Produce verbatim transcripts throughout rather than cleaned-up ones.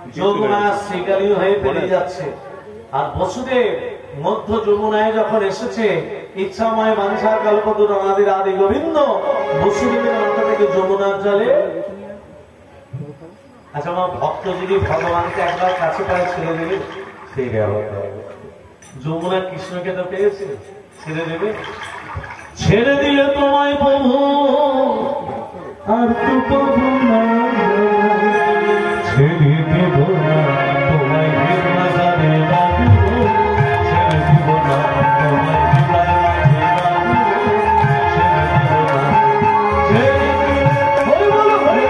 যমুনা শ্রীকালী হয়ে পেরিয়ে যাচ্ছে। আর বসুদেব মধ্য যমুনায় যখন এসেছে, ইচ্ছাময় বাঞ্ছা কল্পতরু অনাদি আদি গোবিন্দ বসুদেবের মাথা থেকে যমুনার জলে। আচ্ছা, আমার ভক্ত যদি ভগবানকে একবার কাছে পায় ছেড়ে দেবে, সেই ব্যবহার যমুনা কৃষ্ণকে তো পেয়েছে, ছেড়ে দেবে? ছেড়ে দিলে তোমায় প্রভু আর তো প্রভু না, ছেড়ে দেব না তোমায় বিনা জানে বাবু, ছেড়ে দিব না তোমায় বিনা জানে বাবু, ছেড়ে দিব না, ছেড়ে বলো বলো বলো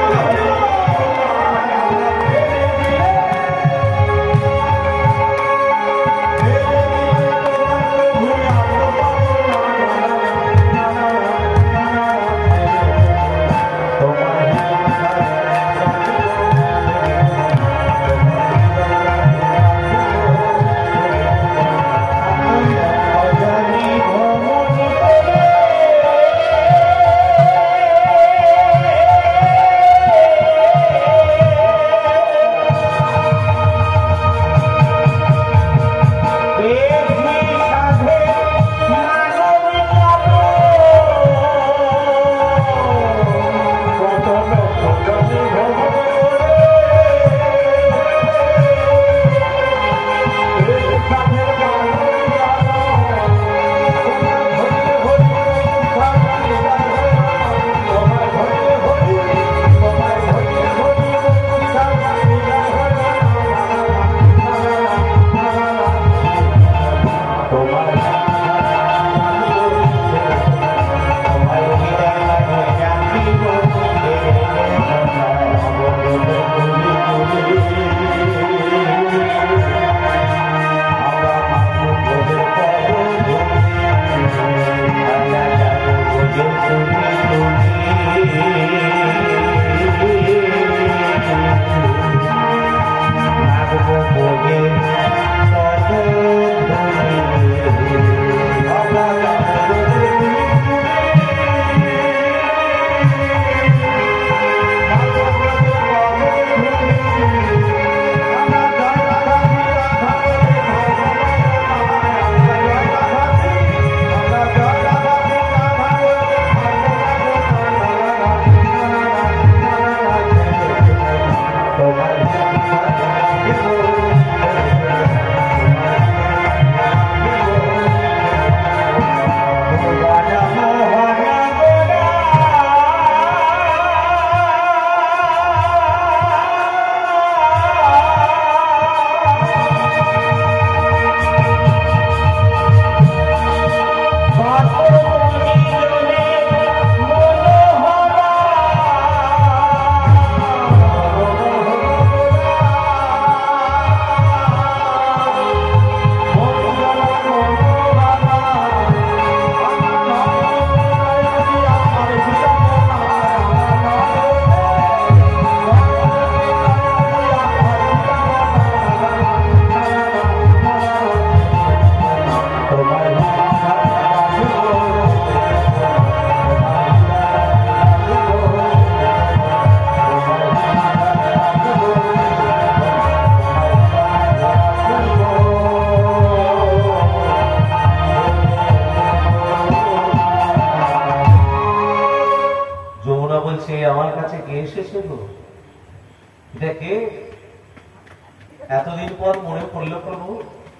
এতদিন পর মনে পড়লো প্রভু,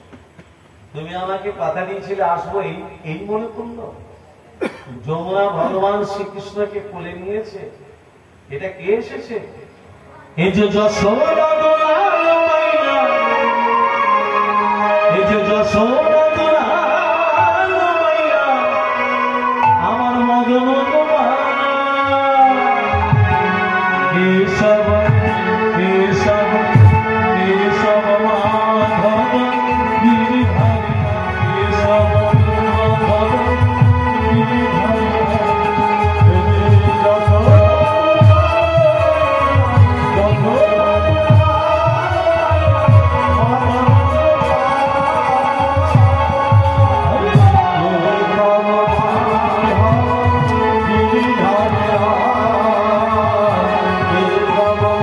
তুমি আমাকে কথা দিয়েছিলে আসবো, এই মনে পড়লো? যমুনা ভগবান শ্রীকৃষ্ণকে কোলে নিয়েছে, এটা কে এসেছে? এই যে যশোদা দোলাল মাইয়া, এই যে যশোদা দোলাল মাইয়া, আমার মদন তোমার কেশব কেশব কেশব মাধব গিরিধারী, কেশব মাধব গিরিধারী। Baba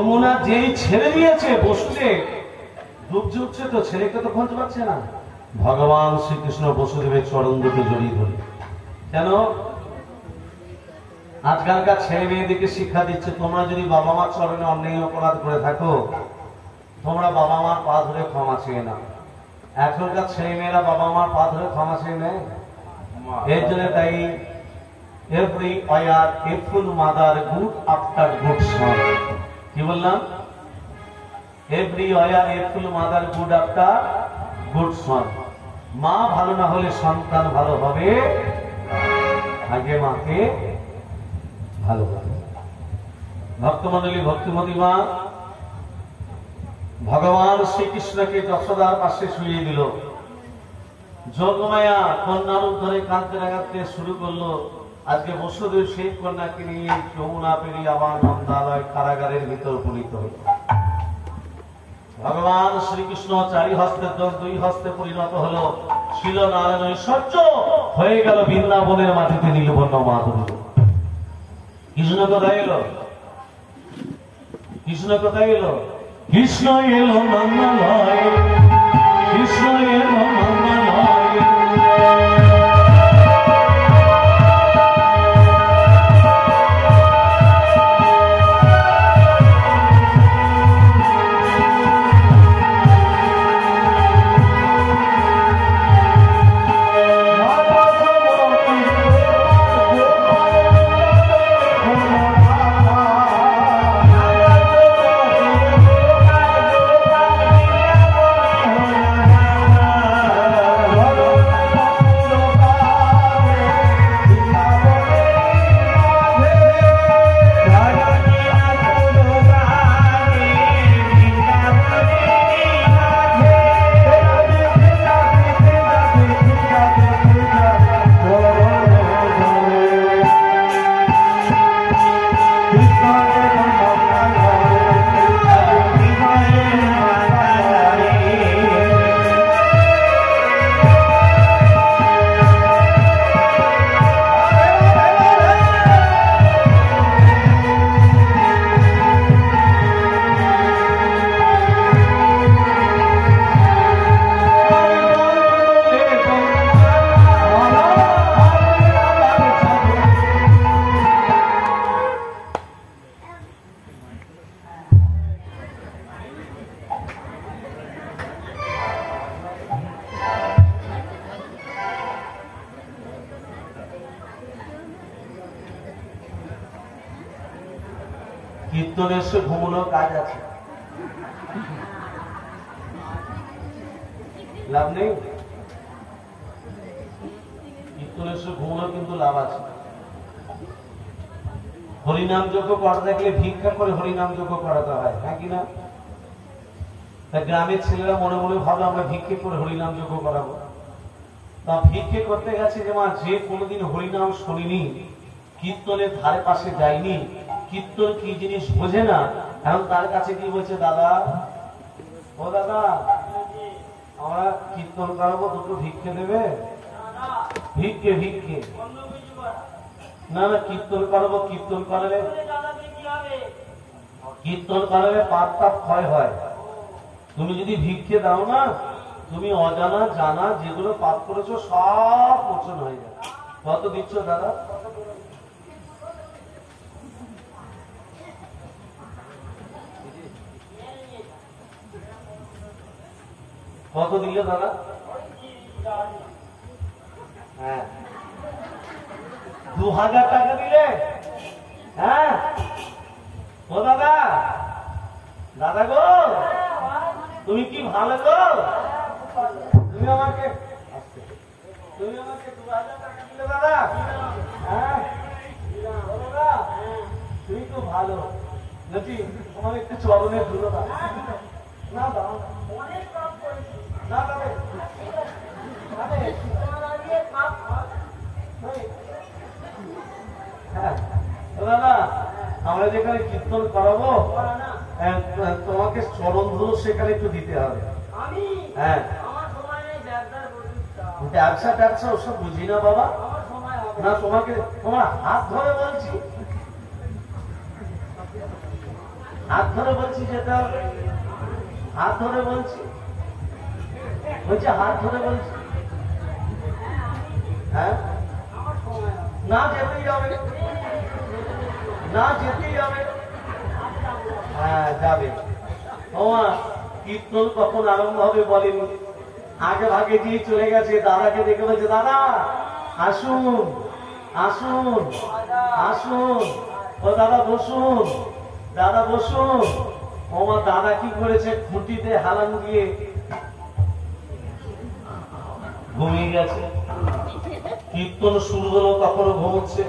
যমুনা যেই ছেড়ে দিয়েছে বসুদেব ডুবছে উঠছে, তো ছেলেকে তো খোঁজ পাচ্ছে না। ভগবান শ্রীকৃষ্ণ বসুদেবের চরণ দুটো জড়িয়ে ধরে। কেন? আজকালকার ছেলে মেয়েদেরকে শিক্ষা দিচ্ছে, তোমরা যদি বাবা মার চরণে অন্যায় অপরাধ করে থাকো, তোমরা বাবা মার পা ধরে ক্ষমা চেয়ে নাও। এখনকার ছেলে মেয়েরা বাবা মার পা ধরে ক্ষমা চেয়ে নেয়। এর জন্য তাই every war a full mother good after good son. কি বললাম? Every war a full mother good after good son. মা ভালো না হলে সন্তান ভালো হবে, আগে মাকে ভালো হবে। ভক্তমন্ডলী, ভক্তিমতী মা ভগবান শ্রীকৃষ্ণকে যশোদার পাশে শুয়ে দিল। যোগমায়া কন্যার উদ্ধরে কাঁদতে কাঁদতে শুরু করলো। আজকে বসুদেব সেই কন্যাকে নিয়ে যমুনা পেরিয়ে আবার নন্দালয় কারাগারের ভিতর পরিণত হল। ভগবান শ্রীকৃষ্ণ চারি হস্তের দল দুই হস্তে পরিণত হলো। শিল নারায়ণ ঐশ্বর্য হয়ে গেল বৃন্দাবনের মাটিতে নীলবর্ণ মাধুরী। কৃষ্ণ কোথায় এলো? কৃষ্ণ কোথায় এলো? কৃষ্ণ এলো নন্দালয়, কৃষ্ণ এলো নন্দালয়। কীর্তনের সে ঘুমনো কাজ আছে, লাভ নেই। কীর্তনের সে ঘুমনো কিন্তু লাভ আছে। হরিনাম যজ্ঞ করা থাকলে ভিক্ষা করে হরিনাম যজ্ঞ করাতে হয়, হ্যাঁ কিনা? গ্রামের ছেলেরা মনে মনে ভাবলো আমরা ভিক্ষে করে হরিনাম যজ্ঞ করাবো। তা ভিক্ষে করতে গেছে যে মা যে কোনোদিন হরিনাম শুনিনি, কীর্তনের ধারে পাশে যায়নি, কীর্তন কি জিনিস বোঝে না, এখন তার কাছে কি বলছে, দাদা ও দাদা আমরা কীর্তন করাবো, দুটো ভিক্ষে দেবে? ভিক্ষে ভিক্ষে না না, কীর্তন করাবো। কীর্তন করালে কীর্তন করালে পাপ তাপ ক্ষয় হয়। তুমি যদি ভিক্ষে দাও না, তুমি অজানা জানা যেগুলো পাপ করেছো সব মোচন হয়ে যায়। কত দিচ্ছ দাদা? কত দিলে দাদা? হ্যাঁ, দু হাজার টাকা দিলে? হ্যাঁ ও দাদা, দাদা গো তুমি কি ভালো গো, তুমি আমাকে তুমি আমাকে দু হাজার টাকা দিলে দাদা? হ্যাঁ দাদা তুমি তো ভালো নাকি, তোমার একটু চরণের দূরতা না দাও না দাদা। হ্যাঁ দাদা, আমরা যেখানে কীর্তন করাবো তোমাকে চরণ ধুলো সেখানে একটু দিতে হবে। হ্যাঁ, ব্যবসা ট্যাবসা ওসব বুঝি না বাবা, না তোমাকে তোমার হাত ধরে বলছি। হাত ধরে বলছি যেতে হবে, হাত ধরে বলছি, বলছে হাত ধরে বলছি। হ্যাঁ, না যেতেই হবে, না যেতেই হবে। হ্যাঁ যাবে। ওমা কীর্তন কখন আরম্ভ হবে বলেনি, আগে ভাগে দিয়ে চলে গেছে। দাদাকে দেখে বলছে দাদা আসুন আসুন আসুন, ও দাদা বসুন, দাদা বসুন। ওমা দাদা কি করেছে, খুঁটিতে হালান দিয়ে ঘুমিয়ে গেছে। কীর্তন শুরু হলো কখনো ঘুমোচ্ছে,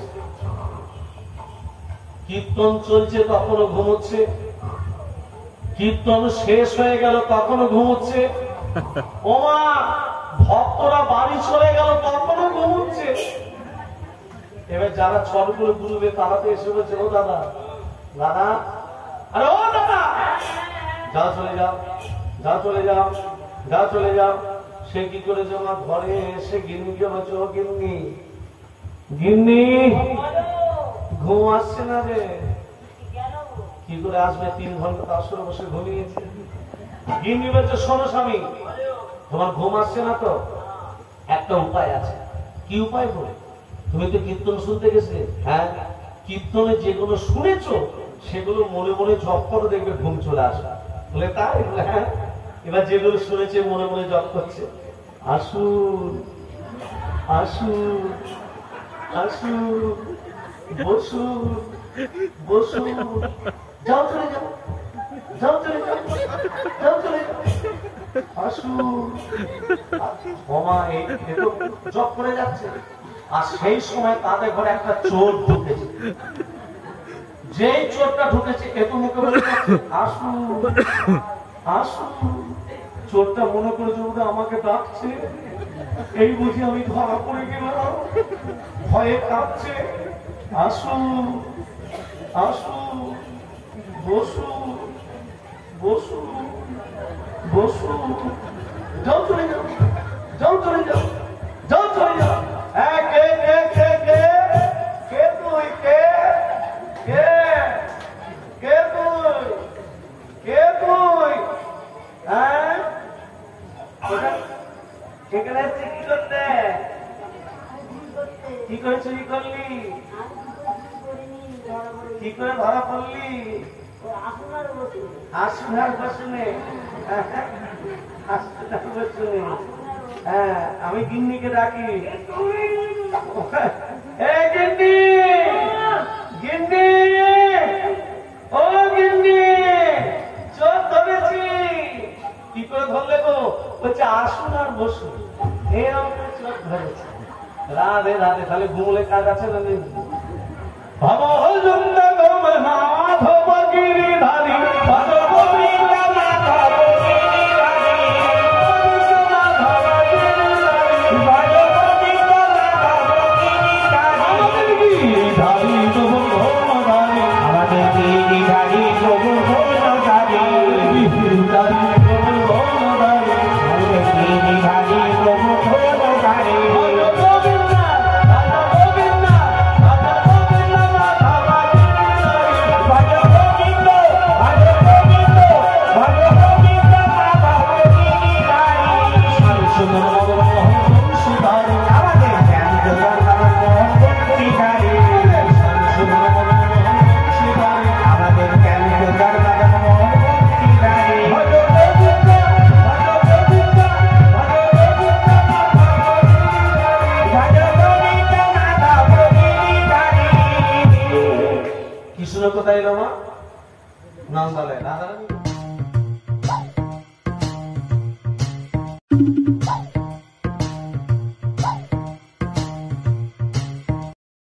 কীর্তন চলছে কখনো ঘুমোচ্ছে, কীর্তন শেষ হয়ে গেল কখনো ঘুমোচ্ছে। ওমা ভক্তরা বাড়ি চলে গেল তখনও ঘুমোচ্ছে। এবার যারা ছল করে ঘুরবে তারা তো এসে বলছে ও দাদা দাদা, আরে ও দাদা যাও চলে যাও, যাও চলে যাও, যাও চলে যাও। সে কি করেছে, আমার ঘরে এসে গিন্নিকে বলছে ও গিন্নি, গিন্নি ঘুম আসছে না রে। কি করে আসবে, তিন ঘন্টা তার সঙ্গে বসে ঘুমিয়েছে। গিন্নি বলছে শোনো স্বামী, তোমার ঘুম আসছে না তো, একটা উপায় আছে। কি উপায় বলে, তুমি তো কীর্তন শুনতে গেছে, হ্যাঁ কীর্তনে যেগুলো শুনেছো সেগুলো মনে মনে জপ করো, দেখবে ঘুম চলে আসে। বলে তাই? হ্যাঁ। এবার যেগুলো শুনেছে মনে মনে জপ করছে, আসুন আসুন আসুন, বসুন বসুন, যাও চলে যাও, যাও চলে যাও, যাও চলে যাও, আসুন। জপ করে যাচ্ছে। আর সেই সময় তাদের ঘরে একটা চোর ঢুকেছে। যেই চোরটা ঢুকেছে এত মুখে বলে আসুন আসুন, চোরটা মনে করেছে ওটা আমাকে ডাকছে, এই বুঝি আমি ধরা পড়ে গেলাম, ভয়ে কাঁপছে। আসুন আসুন, বসুন বসুন বসুন, যাও চলে যাও, যাও চলে যাও, যাও চলে যাও। হ্যাঁ কে কে কে কে কে তুই, কে কে কে তুই, কে তুই? হ্যাঁ এখানে এসে কি করতে, কি করে চুরি করলি, কি করে ধরা পড়লি? আসুনার বসুনে, আসুনার বসুনে। হ্যাঁ আমি গিন্নিকে ডাকি, এই গিন্নি, গিন্নি, ও গিন্নি, চোর ধরেছি। কি করে ধরলে গো? বলছে আসুন আর বসুন, এরকম চোর ধরেছে। রাধে রাধে, তাহলে ঘুমলে কাজ আছে না? ভব জুন্দগম মাধব গিরিধারী, ভজ গোবিন্দ মাধব গিরিধারী, মাধব গিরিধারী, ভজ গোবিন্দ মাধব গিরিধারী। গিরিধারী প্রভু ভোমধারী, আমাদের গিরিধারী প্রভু ভোমধারী, গিরিধারী প্রভু ভোমধারী, আমাদের গিরিধারী প্রভু ভোমধারী। কোথায় এলো মা? নাম বলে রাধারানী।